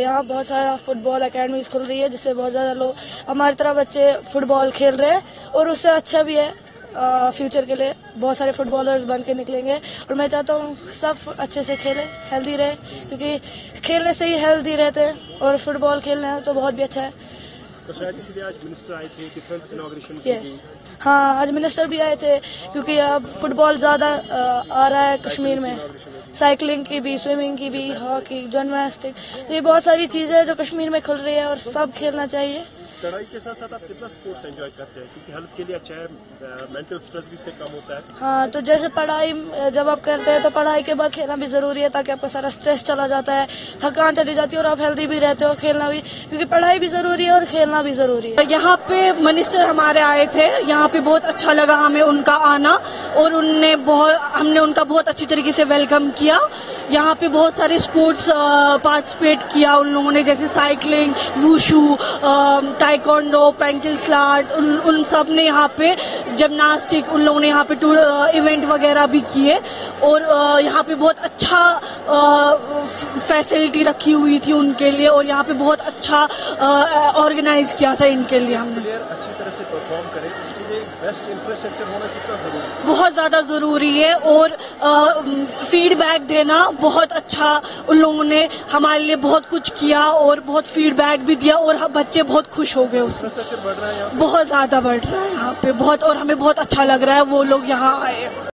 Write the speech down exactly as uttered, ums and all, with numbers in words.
यहाँ बहुत सारा फुटबॉल एकेडमीज खुल रही है, जिससे बहुत ज़्यादा लोग हमारी तरह बच्चे फुटबॉल खेल रहे हैं और उससे अच्छा भी है। फ्यूचर के लिए बहुत सारे फुटबॉलर्स बन के निकलेंगे और मैं चाहता हूँ सब अच्छे से खेलें, हेल्दी रहे, क्योंकि खेलने से ही हेल्दी रहते हैं और फुटबॉल खेलना है तो बहुत भी अच्छा है। तो शायद इसीलिए आज मिनिस्टर आए थे, डिफरेंट इनॉग्रेशन यस, हाँ, आज मिनिस्टर भी आए थे क्योंकि अब फुटबॉल ज़्यादा आ रहा है कश्मीर में, साइकिलिंग की भी, स्विमिंग की भी, हॉकी, जिम्नास्टिक, तो ये बहुत सारी चीज़ें हैं जो कश्मीर में खुल रही है और सब खेलना चाहिए। पढ़ाई के साथ साथ आप कितना स्पोर्ट्स एंजॉय करते हैं, क्योंकि हेल्थ के लिए अच्छा है, मेंटल स्ट्रेस भी इससे कम होता है। हाँ, तो जैसे पढ़ाई जब आप करते हैं तो पढ़ाई के बाद खेलना भी जरूरी है, ताकि आपका सारा स्ट्रेस चला जाता है, थकान चली जाती है और आप हेल्दी भी रहते हो। खेलना भी, क्योंकि पढ़ाई भी जरूरी है और खेलना भी जरूरी है। यहाँ पे मिनिस्टर हमारे आए थे, यहाँ पे बहुत अच्छा लगा हमें उनका आना और उनने बहुत हमने उनका बहुत अच्छी तरीके से वेलकम किया। यहाँ पे बहुत सारे स्पोर्ट्स पार्टिसिपेट किया उन लोगों ने, जैसे cycling, wushu, taekwondo, pencak silat, उन, उन सब ने यहाँ पे जिम्नास्टिक, उन लोगों ने यहाँ पे टूर इवेंट वगैरह भी किए और यहाँ पे बहुत अच्छा फैसिलिटी रखी हुई थी उनके लिए और यहाँ पे बहुत अच्छा ऑर्गेनाइज किया था इनके लिए हमने। प्लेयर अच्छी तरह से परफॉर्म करे उसके लिए बेस्ट इंफ्रास्ट्रक्चर होना कितना जरूरी है? बहुत ज्यादा जरूरी है और फीडबैक देना बहुत अच्छा, उन लोगों ने हमारे लिए बहुत कुछ किया और बहुत फीडबैक भी दिया और बच्चे बहुत खुश हो गए उसमें। इंफ्रास्ट्रक्चर बढ़ रहा है यहाँ पे? बहुत ज्यादा बढ़ रहा है यहाँ पे बहुत, और हमें बहुत अच्छा लग रहा है वो लोग यहाँ आए।